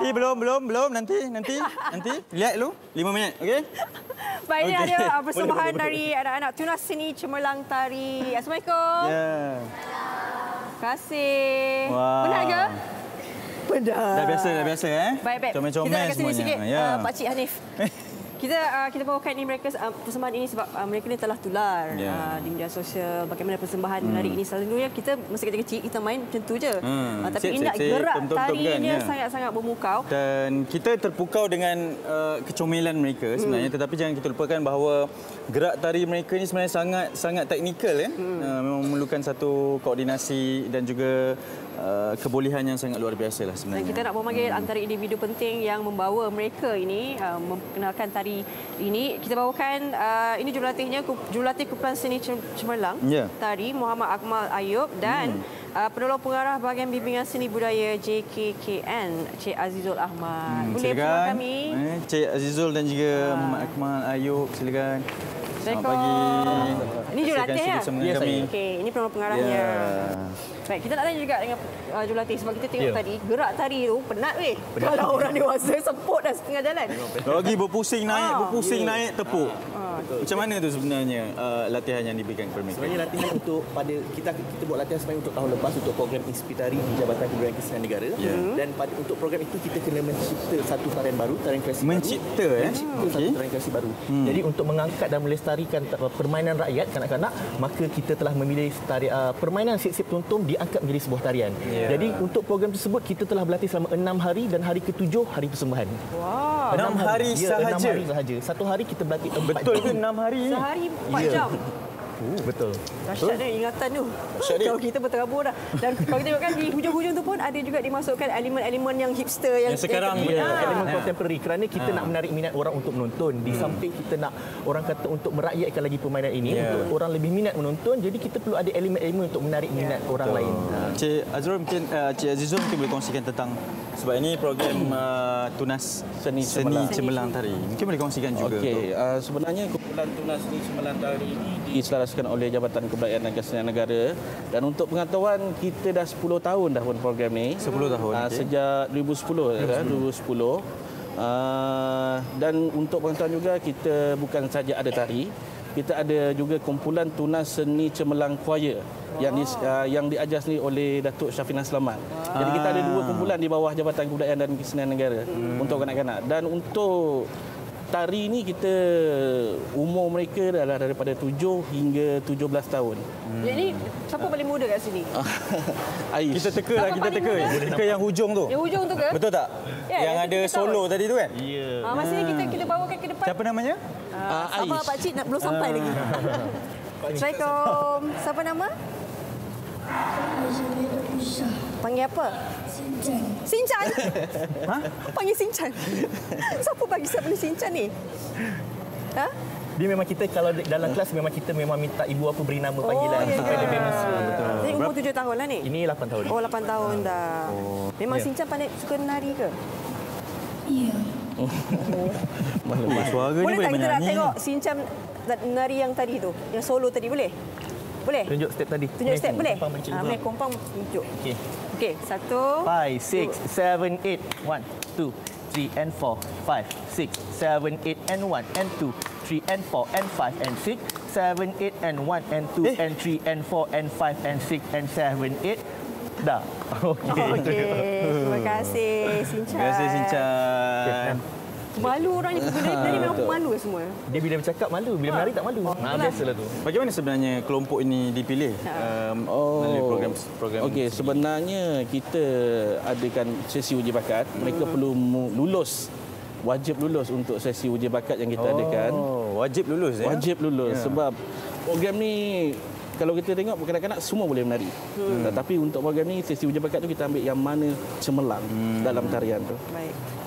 belum. Nanti. Lihat dulu. 5 minit, okey? Baik, ini Okey. ada persembahan Boleh. dari anak-anak Tunas Seni Cemerlang Tari. Assalamualaikum. Ya. Terima kasih. Wah. Penat ke? Penat. Dah biasa Baik. Comel-comel Kita nak kasi semuanya. sikit, Ya. Pakcik Hanif. Kita bawakan ini mereka persembahan ini sebab mereka ni telah tular di media sosial bagaimana persembahan menarik ini. Selalunya kita masa kecil-kecil kita main macam tu je. Tapi ingat gerak tarinya sangat-sangat memukau. Dan kita terpukau dengan kecomelan mereka sebenarnya, tetapi jangan kita lupakan bahawa gerak tari mereka ni sebenarnya sangat teknikal ya. Memang memerlukan satu koordinasi dan juga kebolehan yang sangat luar biasa lah sebenarnya. Dan kita nak memanggil antara individu penting yang membawa mereka ini memperkenalkan tari ini. Kita bawakan ini jurulatih Kumpulan Seni Cemerlang Tari Muhammad Akmal Ayub dan penolong pengarah bahagian bimbingan seni budaya JKKN Cik Azizul Ahmad. Boleh bersama kami. Cik Azizul dan juga Muhammad Akmal Ayub, silakan. Selamat pagi. Ini jurulatih ya? Okey, ini penolong pengarahnya. Baik, kita nak tanya juga dengan jurulatih sebab kita tengok tadi gerak tari tu penat weh. Kalau orang dewasa semput dah setengah jalan. Lagi berpusing naik tepuk. Macam mana tu sebenarnya latihan yang diberikan kepada mereka? Sebenarnya latihan untuk kita buat latihan sebenarnya untuk tahun lepas untuk program Inspitari di Jabatan Kebudayaan Kesenian Negara. Dan untuk program itu kita kena mencipta satu tarian baru, tarian klasik mencipta satu tarian klasik baru. Jadi untuk mengangkat dan melestarikan permainan rakyat kanak-kanak, maka kita telah memilih permainan sip-sip tuntung diangkat menjadi sebuah tarian. Jadi untuk program tersebut kita telah berlatih selama 6 hari dan hari ke-7 hari persembahan. Wow. 6 hari sahaja. 6 hari sahaja. Satu hari kita berlatih 4 Betul jam. ke 6 hari? Sehari 4 jam. Betul. Dahsyat dia ingatan tu. Kalau kita berterabur dah. Dan kalau kita tengokkan di hujung-hujung tu pun ada juga dimasukkan elemen-elemen yang hipster yang sekarang elemen contemporary kerana kita nak menarik minat orang untuk menonton. Di samping kita nak orang kata untuk merakyatkan lagi permainan ini untuk orang lebih minat menonton, jadi kita perlu ada elemen-elemen untuk menarik minat orang lain. Cik Azizul mungkin boleh kongsikan tentang sebab ini program Tunas Seni Cemerlang Tari. Mungkin boleh kongsikan juga. Okey, sebenarnya kumpulan Tunas Seni Cemerlang Tari ini diselaraskan oleh Jabatan Kebudayaan dan Kesenian Negara, dan untuk pengetahuan kita dah 10 tahun dah pun program ni. 10 tahun. Sejak 2010 kan, 2010. Dan untuk pengetahuan juga kita bukan saja ada tari, kita ada juga kumpulan Tunas Seni Cemerlang Choir yang diajar sendiri oleh Datuk Syafina Selamat. Jadi kita ada 2 kumpulan di bawah Jabatan Kebudayaan dan Kesenian Negara untuk kanak-kanak. Dan untuk tari ni kita umur mereka adalah daripada 7 hingga 17 tahun. Jadi siapa paling muda kat sini? Aish. Kita teka yang hujung tu. Yang hujung tu ke? Betul tak? Yang ada solo tadi tu kan? Ya. Maksudnya kita bawakan ke depan. Siapa namanya? Sabar Pakcik belum sampai lagi. Assalamualaikum. Siapa nama? Panggil apa? Sinchan. Panggil Sinchan. Siapa bagi siapa ni Sinchan ni? Dia memang kita kalau dalam kelas memang minta ibu apa beri nama panggilan supaya lebih mesra. Betul. Jadi umur 7 tahun lah ni? Ini 8 tahun. Oh, 8 tahun dah. Memang Sinchan pandai suka menari ke? Ya. Suara ni Boleh tak kita nak menyanyi. tengok Sinchan menari yang tadi tu? Yang solo tadi boleh? Boleh? Tunjuk step tadi. Tunjuk step boleh? Boleh. Kompang tunjuk. Okey. Okey, 1 5, 6, 7, 8. 1, 2, 3 and 4. 5, 6, 7, 8 and 1 and 2, 3 and 4 and 5 and 6, 7, 8 and 1 and 2 and 3 and 4 and 5 and 6 and 7, 8. Dah. Okey. Terima kasih Sinchan. Terima kasih Sinchan. Malu orang ni. Bila memang malu semua. Dia bila bercakap malu, bila menari tak malu. Biasalah tu. Bagaimana sebenarnya kelompok ini dipilih melalui program? Okey, sebenarnya kita adakan sesi uji bakat. Mereka perlu wajib lulus untuk sesi uji bakat yang kita adakan. Wajib lulus ya? Wajib lulus sebab program ni kalau kita tengok kanak-kanak semua boleh menari. Tapi untuk program ni sesi uji bakat tu kita ambil yang mana cemerlang dalam tarian tu. Baik.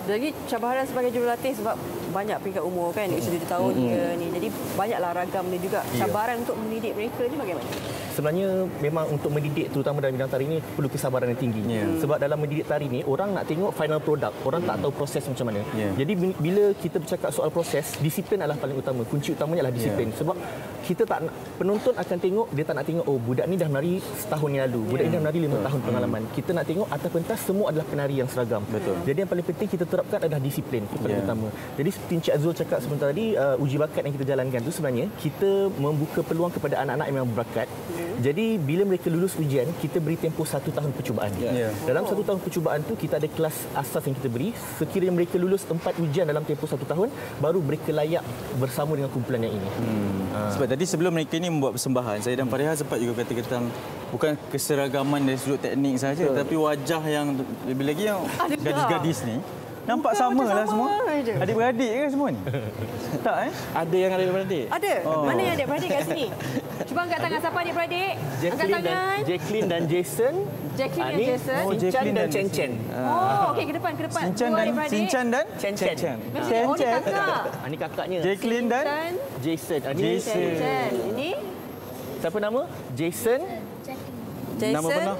Jadi cabaran sebagai jurulatih sebab banyak peringkat umur kan, usia 7 tahun ni. Jadi banyaklah ragam dia juga. Cabaran untuk mendidik mereka ni bagaimana? Sebenarnya memang untuk mendidik terutama dalam bidang tari ini perlu kesabaran yang tinggi. Sebab dalam mendidik tari ni orang nak tengok final product, orang tak tahu proses macam mana. Jadi bila kita bercakap soal proses, disiplin adalah paling utama. Kunci utamanya adalah disiplin. Sebab kita tak nak, penonton akan tengok, dia tak nak tengok oh budak ni dah menari setahun yang lalu, budak ni dah menari 5 tahun pengalaman. Kita nak tengok atas pentas semua adalah penari yang seragam. Betul. Jadi yang paling penting kita terapkan adalah disiplin itu paling utama. Jadi seperti Encik Azul cakap sebentar tadi, uji bakat yang kita jalankan tu sebenarnya kita membuka peluang kepada anak-anak yang memang berbakat. Jadi bila mereka lulus ujian, kita beri tempoh 1 tahun percubaan. Dalam 1 tahun percubaan tu kita ada kelas asas yang kita beri. Sekiranya mereka lulus 4 ujian dalam tempoh 1 tahun, baru mereka layak bersama dengan kumpulan yang ini. Sebab tadi sebelum mereka ini membuat persembahan, saya dan Fariha sempat juga kata tentang bukan keseragaman dari sudut teknik saja, tapi wajah yang lebih lagi yang gadis-gadis ni nampak samalah semua. Adik-beradik ke semua ni? Tak Ada yang adik-beradik? Ada. Mana yang adik-beradik kat sini? Cuba angkat tangan siapa adik-beradik? Angkat tangan. Jacqueline dan Jason. Jacqueline dan Jason. Sinchan dan Chen Chen. Oh, okey ke depan. Sinchan dan Chen Chen. Oh, ni kakak. Ini kakaknya. Jacqueline dan Jason. Chen. Ini siapa nama? Jason. Nama penuh?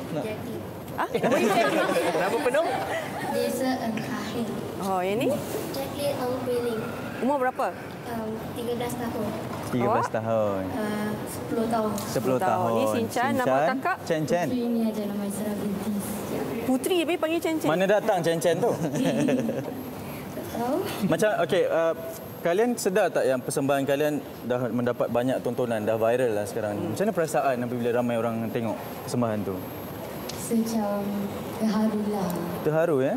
Nama penuh? Jason Kahil. Oh, yang ni? Jacqueline Angbeling. Umur berapa? 13 tahun. 13 tahun. 10 tahun. 10 tahun. Ni Sinchan, nama kakak? Chen. Ini ada nama Isra binti. Putri tapi panggil Chen. Mana datang Chen tu? Tahu? Macam okey, kalian sedar tak yang persembahan kalian dah mendapat banyak tontonan, dah viral lah sekarang ni. Macam mana perasaan apabila ramai orang tengok persembahan tu? Macam terharu lah. Terharu ya?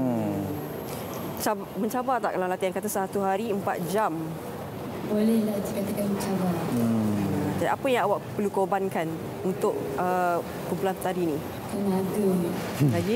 Mencabar tak kalau latihan kata 1 hari 4 jam? Boleh lah dikatakan mencabar. Jadi apa yang awak perlu korbankan untuk kumpulan tadi ni? Tenaga. Lagi?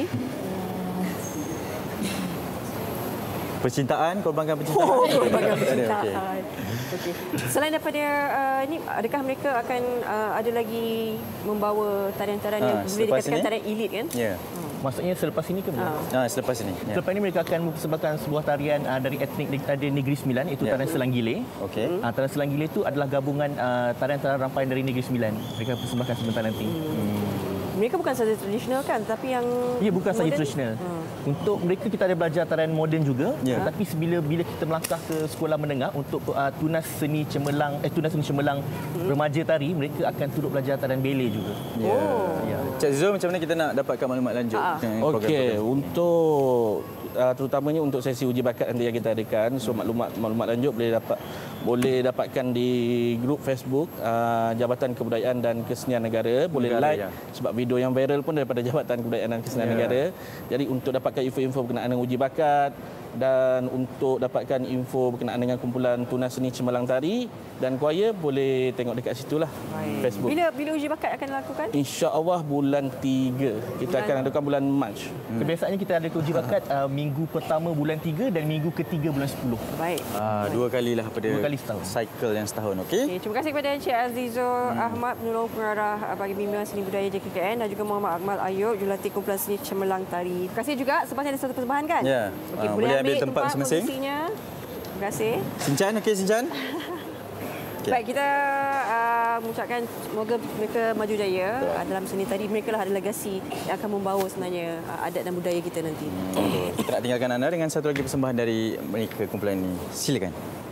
Percintaan, korbankan percintaan. Korbankan Okey. percintaan. Okey. Selain daripada ini, adakah mereka akan ada lagi membawa tarian-tarian yang boleh dikatakan tarian elit kan? Ya. Maksudnya selepas ini ke belum? Selepas ini. Ya. Selepas ini mereka akan mempersembahkan sebuah tarian dari etnik Negeri Sembilan, iaitu tarian Selang Gile. Okey. Tarian Selang Gile itu adalah gabungan tarian-tarian rempah dari Negeri Sembilan. Mereka akan persembahkan sebentar nanti. Mereka bukan sahaja tradisional kan, tapi yang ya, bukan sahaja tradisional. Untuk mereka kita ada belajar tarian moden juga, tapi bila kita melangkah ke sekolah menengah untuk tunas seni cemerlang remaja tari, mereka akan turut belajar tarian bele juga. Ya. Cik Zul, macam mana kita nak dapatkan maklumat lanjut? Okey, untuk terutamanya untuk sesi uji bakat nanti yang kita adakan, so maklumat lanjut boleh dapatkan di grup Facebook Jabatan Kebudayaan dan Kesenian Negara. Boleh like sebab video yang viral pun daripada Jabatan Kebudayaan dan Kesenian Negara. Jadi untuk dapatkan info-info berkenaan dengan uji bakat dan untuk dapatkan info berkenaan dengan kumpulan tunas seni cemerlang tari dan choir, boleh tengok dekat situlah Facebook. Bila uji bakat akan dilakukan? InsyaAllah bulan 3. Kita akan adakan bulan Mac. Kebiasaannya kita ada uji bakat minggu pertama bulan 3 dan minggu ketiga bulan 10. Baik. 2 kalilah pada 2 kali setahun. Cycle yang setahun, okey? Okay, terima kasih kepada Encik Azizul Ahmad, penolong pengarah bagi bimbingan seni budaya JKKN, dan juga Muhammad Akmal Ayub, jurulatih kumpulan seni cemerlang tari. Terima kasih juga sebab ada satu persembahan kan? Ya. Okay, boleh ambil tempat masing-masing. Terima kasih. Sinchan, okey Sinchan? Baik, kita mengucapkan semoga mereka maju jaya dalam seni tadi. Mereka lah ada legasi yang akan membawa sebenarnya adat dan budaya kita nanti. Kita nak tinggalkan anda dengan satu lagi persembahan dari mereka kumpulan ini. Silakan.